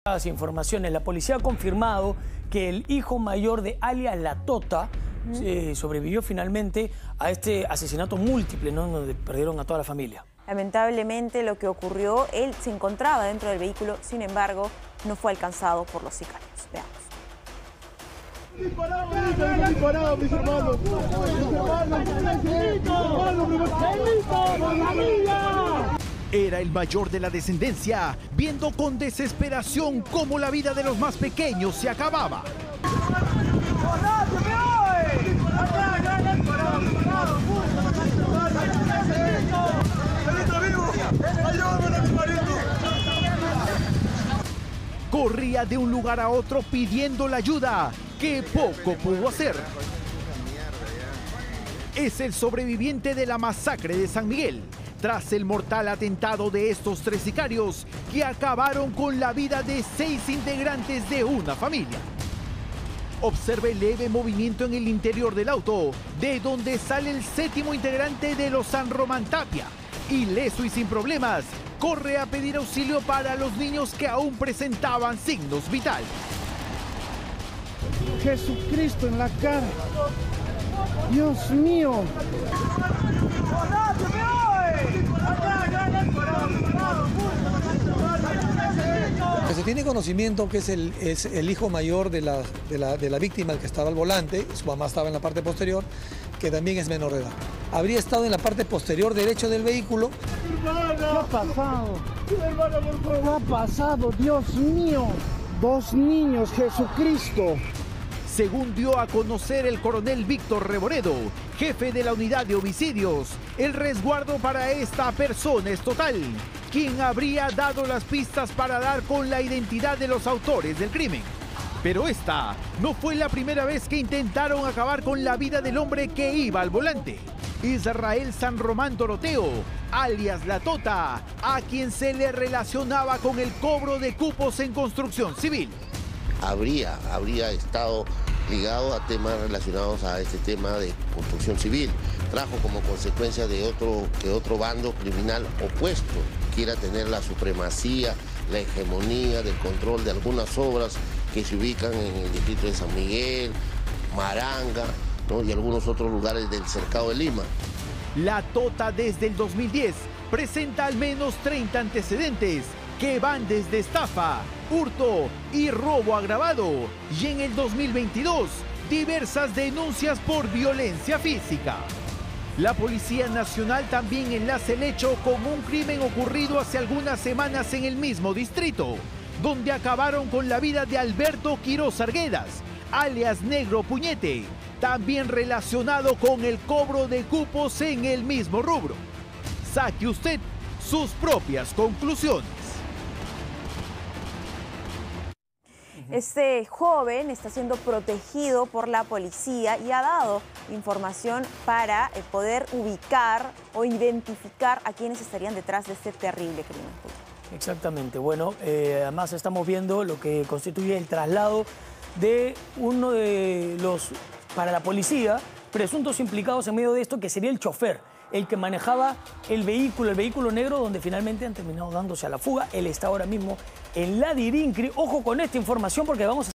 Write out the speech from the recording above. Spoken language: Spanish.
Informaciones. La policía ha confirmado que el hijo mayor de alias La Tota sobrevivió finalmente a este asesinato múltiple, ¿no? Donde perdieron a toda la familia. Lamentablemente lo que ocurrió, él se encontraba dentro del vehículo, sin embargo, no fue alcanzado por los sicarios. Veamos. Disparado, mis hermanos. Era el mayor de la descendencia, viendo con desesperación cómo la vida de los más pequeños se acababa. Corría de un lugar a otro pidiendo la ayuda, que poco pudo hacer. Es el sobreviviente de la masacre de San Miguel, tras el mortal atentado de estos 3 sicarios que acabaron con la vida de 6 integrantes de una familia. Observe el leve movimiento en el interior del auto, de donde sale el 7º integrante de los San Román Tapia. Ileso y sin problemas, corre a pedir auxilio para los niños que aún presentaban signos vitales. Jesucristo en la cara. Dios mío. Se tiene conocimiento que es el hijo mayor de la víctima, el que estaba al volante, su mamá estaba en la parte posterior, que también es menor de edad. Habría estado en la parte posterior derecho del vehículo. ¿Qué ha pasado? ¿Qué ha pasado? Dios mío. 2 niños, Jesucristo. Según dio a conocer el coronel Víctor Reboredo, jefe de la unidad de homicidios, el resguardo para esta persona es total, quien habría dado las pistas para dar con la identidad de los autores del crimen. Pero esta no fue la primera vez que intentaron acabar con la vida del hombre que iba al volante. Israel San Román Doroteo, alias La Tota, a quien se le relacionaba con el cobro de cupos en construcción civil. Habría estado ligado a temas relacionados a este tema de construcción civil. Trajo como consecuencia de que otro bando criminal opuesto quiera tener la supremacía, la hegemonía del control de algunas obras que se ubican en el distrito de San Miguel, Maranga, ¿no? Y algunos otros lugares del cercado de Lima. La Tota desde el 2010 presenta al menos 30 antecedentes que van desde estafa, hurto y robo agravado, y en el 2022 diversas denuncias por violencia física. La Policía Nacional también enlaza el hecho con un crimen ocurrido hace algunas semanas en el mismo distrito, donde acabaron con la vida de Alberto Quiroz Arguedas, alias Negro Puñete, también relacionado con el cobro de cupos en el mismo rubro. Saque usted sus propias conclusiones. Este joven está siendo protegido por la policía y ha dado información para poder ubicar o identificar a quienes estarían detrás de este terrible crimen. Exactamente. Bueno, además estamos viendo lo que constituye el traslado de uno de los, para la policía, presuntos implicados en medio de esto, que sería el chofer, el que manejaba el vehículo negro, donde finalmente han terminado dándose a la fuga. Él está ahora mismo en la Dirincri. Ojo con esta información porque vamos a